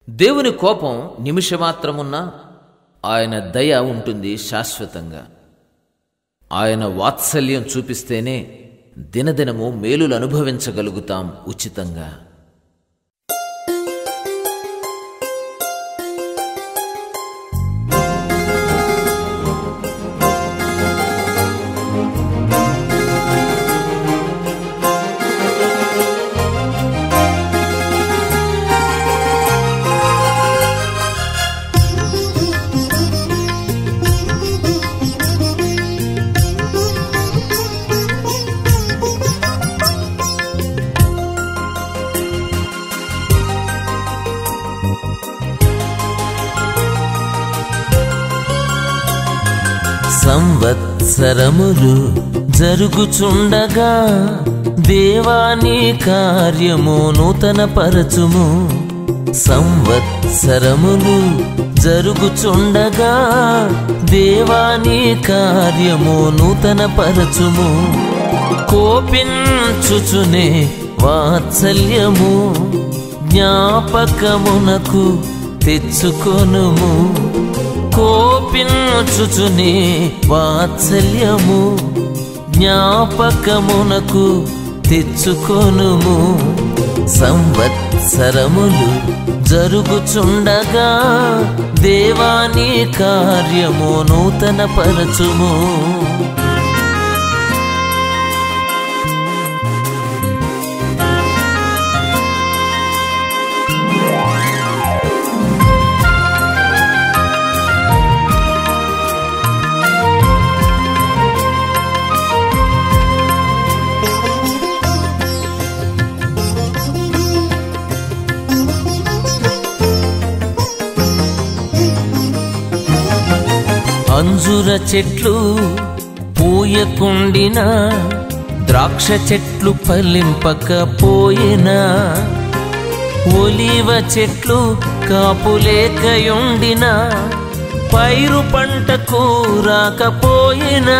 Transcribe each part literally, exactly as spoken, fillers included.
దేవుని కోపం నిమిషమాత్రమున్నా ఆయన దయ ఉంటుంది శాశ్వతంగా. ఆయన వాత్సల్యం చూపిస్తేనే దినదినము మేలులు అనుభవించగలుగుతాం ఉచితంగా. సంవత్సరములు జరుగుచుండగా దేవాని కార్యము నూతన పరచుము. సంవత్సరములు జరుగుచుండగా దేవాని కార్యము నూతన పరచుము. కోపించుచునే వాత్సల్యము జ్ఞాపకమునకు తెచ్చుకొనుము. కోపించుచునే వాత్సల్యము జ్ఞాపకమునకు తెచ్చుకొనుము. సంవత్సరములు జరుగుచుండగా దేవాని కార్యము నూతన పరచుము. అంజుర చెట్లు పూయకుండినా ద్రాక్ష చెట్లు ఫలింపకపోయినా ఒలివ చెట్లు కాపులేకయుండినా పైరు పంటకు రాకపోయినా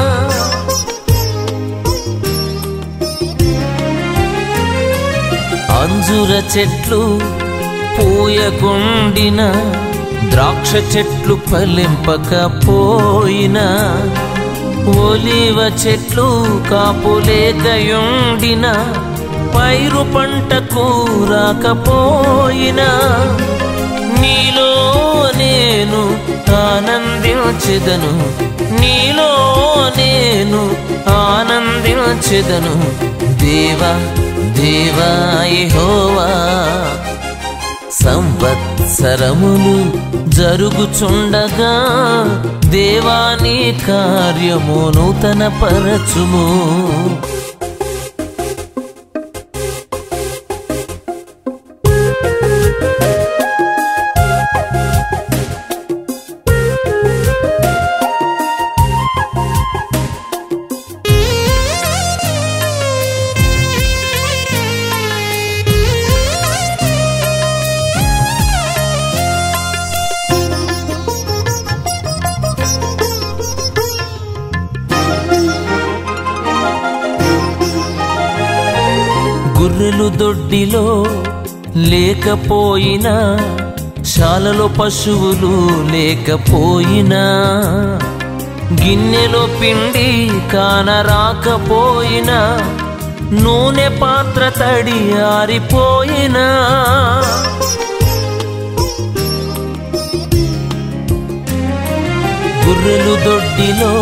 అంజుర చెట్లు పూయకుండినా ద్రాక్ష చెట్లు ఫలింపకపోయినా ఒలివ చెట్లు కాపులేకయుండినా పైరు పంటకు రాకపోయినా నీలో నేను ఆనందించెదను, నీలో నేను ఆనందించెదను. దేవా దేవా యెహోవా. సంవత్సరములు జరుగుచుండగా దేవాని కార్యము నూతన పరచుము. గొర్రెలు దొడ్డిలో లేకపోయినా శాలలో పశువులు లేకపోయినా గిన్నెలో పిండి కానరాకపోయినా నూనె పాత్ర తడి ఆరిపోయినా గొర్రెలు దొడ్డిలో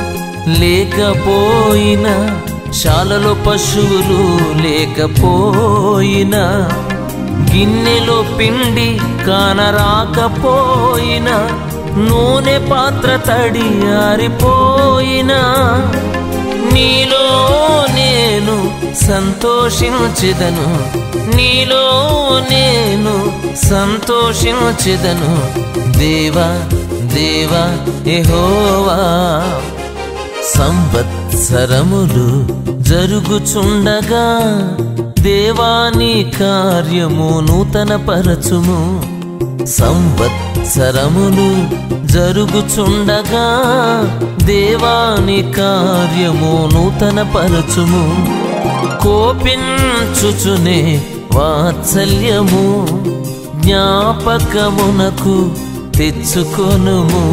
లేకపోయినా శాలలో పశువులు లేకపోయినా గిన్నెలో పిండి కానరాకపోయినా నూనె పాత్ర తడి ఆరిపోయినా నీలో నేను సంతోషించెదను, నీలో నేను సంతోషించెదను. దేవా దేవా యెహోవా. సంవత్సరములు జరుగుచుండగా దేవాని కార్యము నూతన పరచుము. సంవత్సరములు జరుగుచుండగా దేవాని కార్యము నూతన పరచుము. కోపించుచునే వాత్సల్యము జ్ఞాపకమునకు తెచ్చుకొనుము.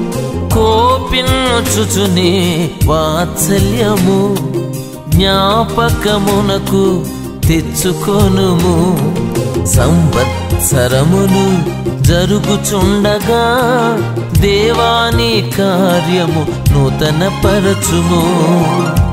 కోపించుచునే వాత్సల్యము జ్ఞాపకమునకు తెచ్చుకొనుము. సంవత్సరములు జరుగుచుండగా దేవాని కార్యము నూతన పరచుము.